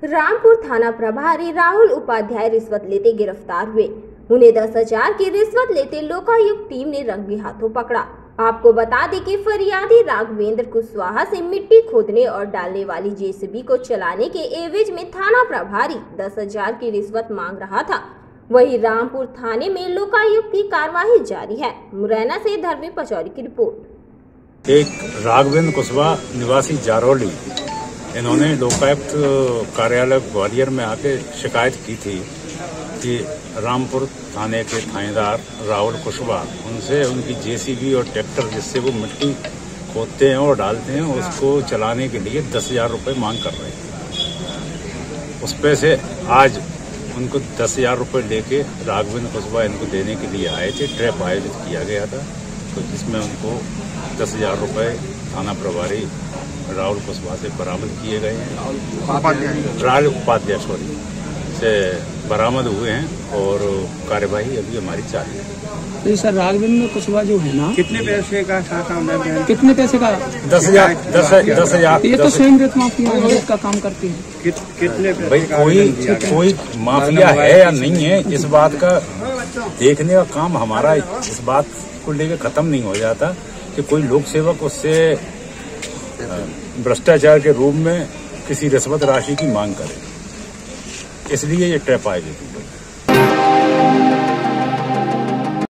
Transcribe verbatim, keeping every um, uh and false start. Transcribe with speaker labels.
Speaker 1: रामपुर थाना प्रभारी राहुल उपाध्याय रिश्वत लेते गिरफ्तार हुए। उन्हें दस हजार की रिश्वत लेते लोकायुक्त टीम ने रंगे हाथों पकड़ा। आपको बता दें कि फरियादी राघवेंद्र कुशवाहा से मिट्टी खोदने और डालने वाली जेसीबी को चलाने के एवज में थाना प्रभारी दस हजार की रिश्वत मांग रहा था। वहीं रामपुर थाने में लोकायुक्त की कार्यवाही जारी है। मुरैना से धर्मी पचौरी की रिपोर्ट।
Speaker 2: एक राघवेंद्र कुशवाहा निवासी जारौली, इन्होंने लोकायुक्त कार्यालय ग्वालियर में आके शिकायत की थी कि रामपुर थाने के थानेदार राहुल कुशवाहा उनसे उनकी जेसीबी और ट्रैक्टर जिससे वो मिट्टी खोदते हैं और डालते हैं उसको चलाने के लिए दस हजार रुपये मांग कर रहे हैं। उस पे से आज उनको दस हजार रुपये लेके राघवेंद्र कुशवाहा इनको देने के लिए आए थे। ट्रैप आयोजित किया गया था, तो जिसमें उनको दस हजार रुपये थाना प्रभारी राहुल कुशवाहा से बरामद किए गए हैं। राहुल उपाध्याय सॉरी से बरामद हुए हैं और कार्यवाही अभी हमारी जारी है।
Speaker 3: तो सर राघवेंद्र कुशवाहा जो है ना,
Speaker 4: कितने पैसे का था काम है?
Speaker 3: कितने पैसे का?
Speaker 2: दस हजार दस दस हजार
Speaker 3: ये तो स्वयं रेत माफिया का काम करती है।
Speaker 4: कित, कितने
Speaker 2: भाई कोई कोई माफिया है या नहीं है, इस बात का देखने का काम हमारा इस बात को लेकर खत्म नहीं हो जाता कि कोई लोक सेवक उससे भ्रष्टाचार के रूप में किसी रिश्वत राशि की मांग करे, इसलिए ये ट्रैप आयोजित हुआ।